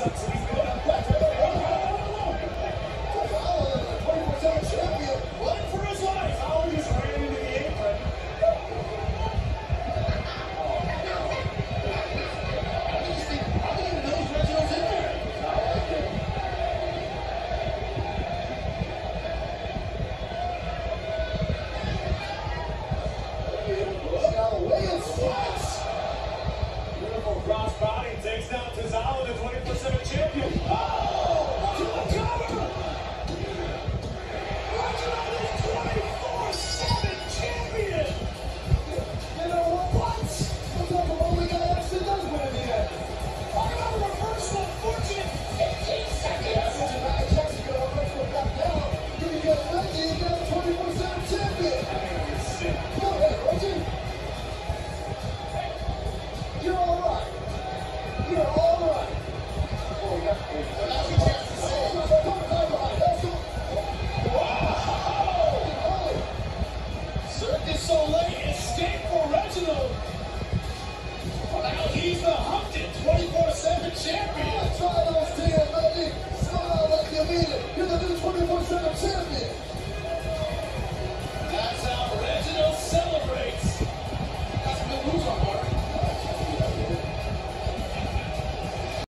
Escape for Reginald. Now he's the hunted 24/7 champion. Try those 10, baby. Smile like you mean it. You're the new 24/7 champion.